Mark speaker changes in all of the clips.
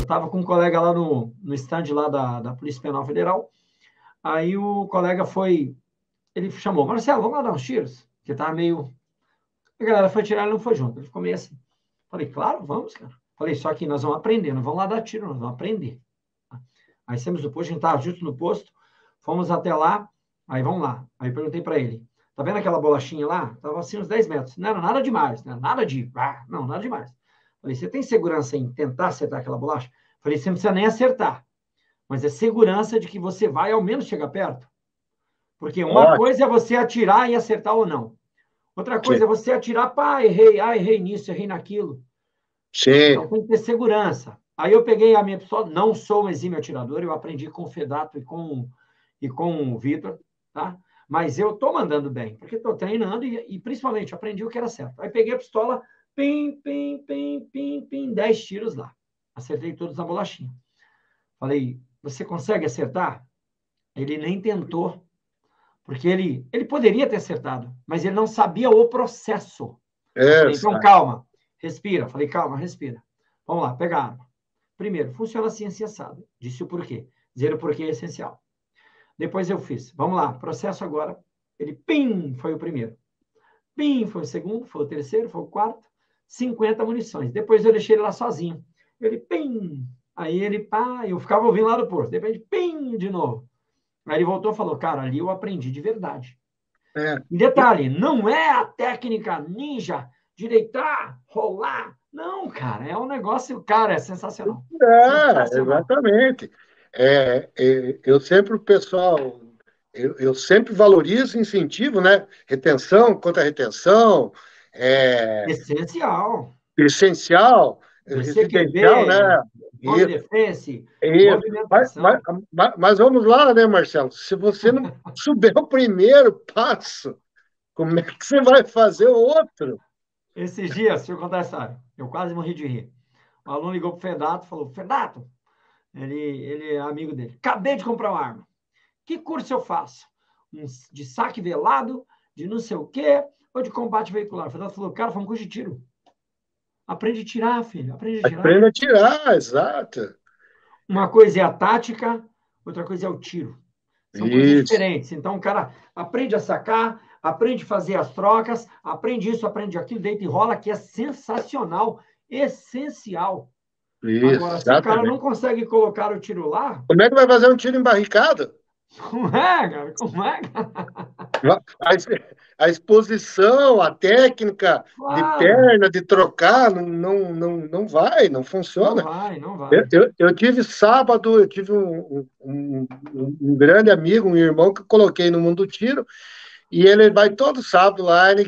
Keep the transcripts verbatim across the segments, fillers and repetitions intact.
Speaker 1: estava com um colega lá no, no stand lá da, da Polícia Penal Federal, aí o colega foi, ele chamou, Marcelo, vamos lá dar uns tiros? Porque estava meio... A galera foi tirar, ele não foi junto, ele ficou meio assim. Falei, claro, vamos, cara. Falei, só que nós vamos aprender, não vamos lá dar tiro, nós vamos aprender. Aí saímos do posto, a gente estava justo no posto, fomos até lá, aí vamos lá. Aí perguntei para ele, tá vendo aquela bolachinha lá? Tava assim uns dez metros. Não era nada demais, não era nada de... Ah, não, nada demais. Falei, você tem segurança em tentar acertar aquela bolacha? Falei, você não precisa nem acertar, mas é segurança de que você vai ao menos chegar perto. Porque uma
Speaker 2: Ótimo.
Speaker 1: coisa é você atirar e acertar ou não. Outra
Speaker 2: Sim.
Speaker 1: coisa é você atirar, pá, errei, ah, errei nisso, errei naquilo.
Speaker 2: Sim.
Speaker 1: Então tem que ter segurança. Aí eu peguei a minha pistola, não sou um exímio atirador, eu aprendi com o Fedato e com, e com o Vitor, tá? Mas eu estou mandando bem, porque estou treinando e, e principalmente aprendi o que era certo. Aí peguei a pistola, pim, pim, pim, pim, pim, dez tiros lá. Acertei todos na bolachinha. Falei, você consegue acertar? Ele nem tentou, porque ele, ele poderia ter acertado, mas ele não sabia o processo. Eu falei, então
Speaker 2: Exato.
Speaker 1: calma, respira. Falei, calma, respira. Vamos lá, pega a arma. Primeiro, funciona assim, assim, assado. Disse o porquê. Dizer o porquê é essencial. Depois eu fiz. Vamos lá, processo agora. Ele, pim, foi o primeiro. Pim, foi o segundo, foi o terceiro, foi o quarto. cinquenta munições. Depois eu deixei ele lá sozinho. Ele, pim. Aí ele, pá, eu ficava ouvindo lá do posto. De repente, pim, de novo. Aí ele voltou e falou, cara, ali eu aprendi de verdade.
Speaker 2: É.
Speaker 1: E detalhe, não é a técnica ninja de deitar, rolar. Não, cara, é um negócio, cara, é sensacional.
Speaker 2: É,
Speaker 1: Sensacional.
Speaker 2: exatamente. É, é, eu sempre, o pessoal, eu, eu sempre valorizo, incentivo, né? Retenção, contra-retenção, é,
Speaker 1: Essencial.
Speaker 2: essencial, residencial, né?
Speaker 1: B C Q B, Zone
Speaker 2: Isso,
Speaker 1: Defense,
Speaker 2: isso. Mas, mas,
Speaker 1: movimentação.
Speaker 2: mas, mas vamos lá, né, Marcelo? Se você não souber o primeiro passo, como é que você vai fazer o outro?
Speaker 1: Esses dias, deixa eu contar essa história. Eu quase morri de rir. O aluno ligou para o Fedato e falou, Fedato, ele, ele é amigo dele. Acabei de comprar uma arma. Que curso eu faço? Um de saque velado, de não sei o quê, ou de combate veicular? O Fedato falou, cara, foi um curso de tiro. Aprende a tirar, filho. Aprende a tirar.
Speaker 2: Aprenda a tirar, exato.
Speaker 1: Uma coisa é a tática, outra coisa é o tiro. São coisas
Speaker 2: Isso,
Speaker 1: diferentes. Então, o cara aprende a sacar, aprende a fazer as trocas, aprende isso, aprende aquilo, deita e rola, que é sensacional, essencial.
Speaker 2: isso,
Speaker 1: Agora, se o cara não
Speaker 2: exatamente.
Speaker 1: consegue colocar o tiro lá,
Speaker 2: Como é que vai fazer um tiro em barricada?
Speaker 1: como é, cara? Como é?
Speaker 2: A, a exposição, a técnica de
Speaker 1: Claro,
Speaker 2: perna, de trocar, não, não, não, não vai, não
Speaker 1: não
Speaker 2: funciona.
Speaker 1: vai, não
Speaker 2: Eu,
Speaker 1: vai.
Speaker 2: eu, eu tive sábado, eu tive um, um, um, um grande amigo, um irmão que eu coloquei no mundo do tiro, e ele vai todo sábado lá, ele,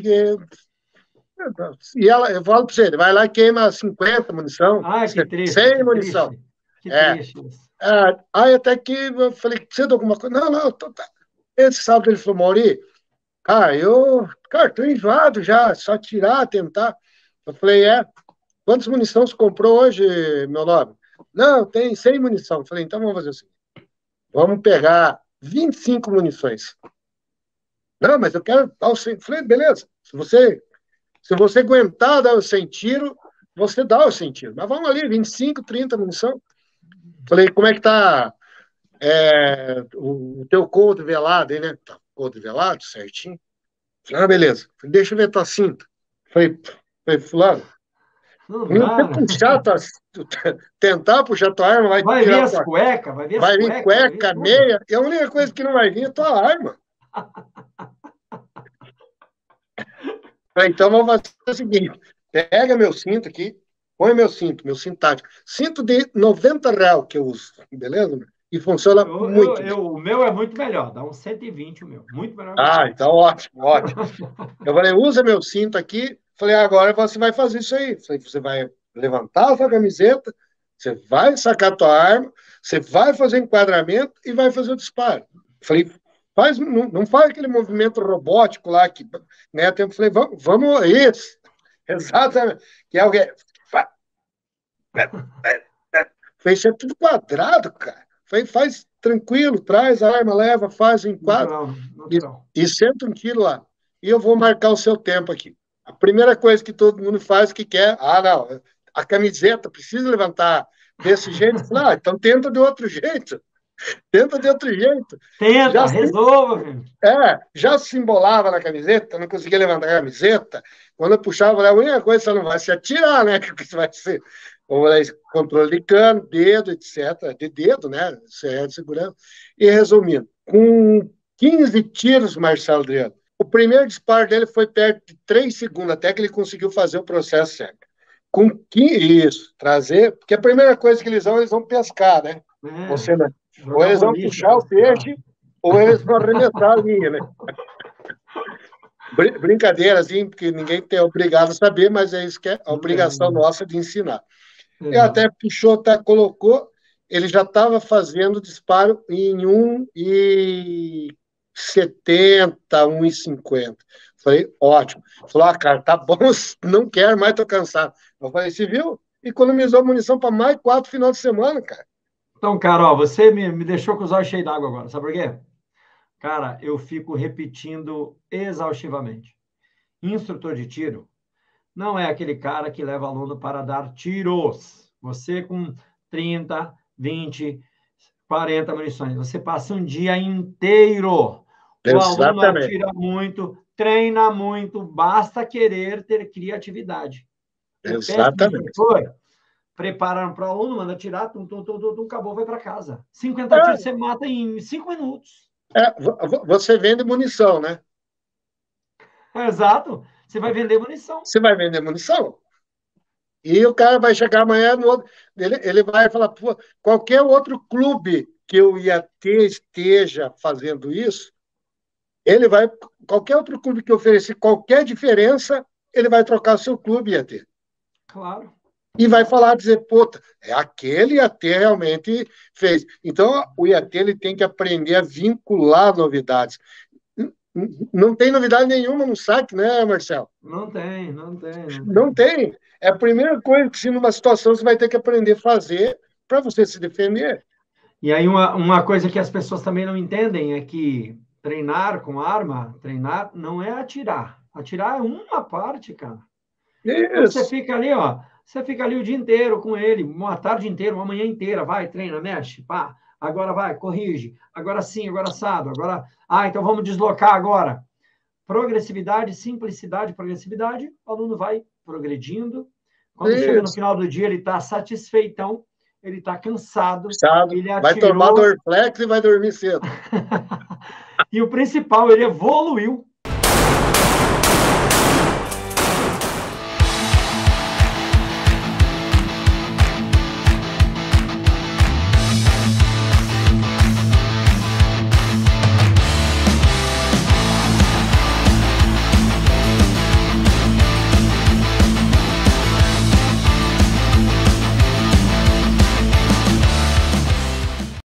Speaker 2: e ela, eu falo para você, ele vai lá e queima cinquenta munição,
Speaker 1: Ai, que triste,
Speaker 2: cem
Speaker 1: que
Speaker 2: munição.
Speaker 1: triste, que
Speaker 2: É.
Speaker 1: triste isso.
Speaker 2: É, aí até que eu falei, precisa de alguma coisa? Não, não, tô, tá. Esse sábado ele falou, Mauri, cara, eu, cara, tô enjoado já, só tirar, tentar. Eu falei, é, quantas munição você comprou hoje, meu nobre? Não, tem cem munição. Eu falei, então vamos fazer assim, vamos pegar vinte e cinco munições. Não, mas eu quero dar o cem. Eu falei, beleza, se você, se você aguentar dar o cem tiro, você dá o cem tiro. Mas vamos ali, vinte e cinco, trinta munição. Falei, como é que tá é, o, o teu coldre velado aí, né? Tá, coldre velado, certinho. Falei, ah, beleza. Falei, deixa eu ver tua cinta. Falei, falei fulano,
Speaker 1: Não
Speaker 2: se você
Speaker 1: dá, né?
Speaker 2: puxar tua, tentar puxar tua arma, vai
Speaker 1: Vai ver
Speaker 2: tirar
Speaker 1: as
Speaker 2: tua,
Speaker 1: cuecas, vai ver as
Speaker 2: vai vir
Speaker 1: cuecas, vai ver
Speaker 2: cueca,
Speaker 1: tudo.
Speaker 2: meia, e a única coisa que não vai vir é tua arma. Falei, então vamos fazer o seguinte, pega meu cinto aqui, põe meu cinto, meu cinto tático. Cinto de noventa real que eu uso, beleza? E funciona
Speaker 1: Eu, eu,
Speaker 2: muito bem.
Speaker 1: eu, o meu é muito melhor, dá uns cento e vinte o meu, muito melhor que o
Speaker 2: Ah,
Speaker 1: seu.
Speaker 2: então ótimo, ótimo. Eu falei, usa meu cinto aqui. Falei, agora você vai fazer isso aí. Falei, você vai levantar a sua camiseta, você vai sacar a tua arma, você vai fazer enquadramento e vai fazer o disparo. Falei, faz, não, não faz aquele movimento robótico lá que, né? Eu falei, vamos, vamos, isso, exatamente. Que é o que fez isso é tudo quadrado, cara. Falei, faz tranquilo, traz a arma, leva, faz o enquadro
Speaker 1: Natural,
Speaker 2: e,
Speaker 1: natural.
Speaker 2: e senta um tiro lá. E eu vou marcar o seu tempo aqui. A primeira coisa que todo mundo faz que quer, ah, não, a camiseta precisa levantar, desse jeito. Eu falei, ah, então tenta de outro jeito. Tenta de outro jeito.
Speaker 1: Tenta,
Speaker 2: Já se,
Speaker 1: resolva, filho.
Speaker 2: é, já se embolava na camiseta, não conseguia levantar a camiseta. Quando eu puxava, eu falei, a única coisa você não vai se atirar, né? Que você vai ser ou controle de cano, dedo, etcétera. De dedo, né? Você é de segurança. E resumindo, com quinze tiros, Marcelo Adriano, o primeiro disparo dele foi perto de três segundos, até que ele conseguiu fazer o processo certo. Com quinze, isso, trazer, porque a primeira coisa que eles vão, eles vão pescar, né?
Speaker 1: É,
Speaker 2: Você, né? Ou
Speaker 1: jogar
Speaker 2: eles vão
Speaker 1: boliche,
Speaker 2: puxar o peixe, ou eles vão arremessar a linha, né? Br- Brincadeira, assim, porque ninguém tem obrigado a saber, mas é isso que é a
Speaker 1: não tem,
Speaker 2: obrigação
Speaker 1: né?
Speaker 2: nossa de ensinar. Ele
Speaker 1: Exato.
Speaker 2: até puxou, tá, colocou, ele já estava fazendo disparo em um e setenta, um e cinquenta. Falei, ótimo. Falou, ah, cara, tá bom, não quero mais, tô cansado. Eu falei, você viu? Economizou munição para mais quatro final de semana, cara.
Speaker 1: Então, Carol, você me, me deixou com os olhos cheios d'água agora. Sabe por quê? Cara, eu fico repetindo exaustivamente. Instrutor de tiro não é aquele cara que leva aluno para dar tiros. Você com trinta, vinte, quarenta munições, você passa um dia inteiro. O aluno
Speaker 2: Exatamente,
Speaker 1: atira muito, treina muito, basta querer ter criatividade. O péssimo
Speaker 2: exatamente.
Speaker 1: instrutor prepara para o aluno, manda tirar, tum, tum, tum, tum, tum, acabou, vai para casa. cinquenta tiros
Speaker 2: É,
Speaker 1: você mata em cinco minutos.
Speaker 2: é, você vende munição, né?
Speaker 1: Exato. Você vai vender munição.
Speaker 2: Você vai vender munição. E o cara vai chegar amanhã, no outro, ele, ele vai falar, pô, qualquer outro clube que eu ia ter esteja fazendo isso, ele vai, qualquer outro clube que oferecer qualquer diferença, ele vai trocar o seu clube I A T.
Speaker 1: Claro,
Speaker 2: E vai
Speaker 1: claro.
Speaker 2: falar, dizer, puta, é aquele I A T realmente fez. Então, o I A T ele tem que aprender a vincular novidades. Não tem novidade nenhuma no saque, né, Marcelo?
Speaker 1: Não tem, não tem, não
Speaker 2: Não
Speaker 1: tem.
Speaker 2: tem. É a primeira coisa que, se numa situação, você vai ter que aprender a fazer para você se defender.
Speaker 1: E aí, uma, uma coisa que as pessoas também não entendem é que treinar com arma, treinar não é atirar. Atirar é uma parte, cara. Então você
Speaker 2: Isso,
Speaker 1: fica ali, ó, você fica ali o dia inteiro com ele, uma tarde inteira, uma manhã inteira, vai, treina, mexe, pá, agora vai, corrige, agora sim, agora assado, agora, ah, então vamos deslocar agora. Progressividade, simplicidade, progressividade, o aluno vai progredindo. Quando chega no
Speaker 2: isso.
Speaker 1: final do dia, ele está satisfeitão, ele está cansado,
Speaker 2: Sabe?
Speaker 1: ele
Speaker 2: Vai tomar
Speaker 1: atirou,
Speaker 2: Dorflex e vai dormir cedo.
Speaker 1: e o principal, ele evoluiu.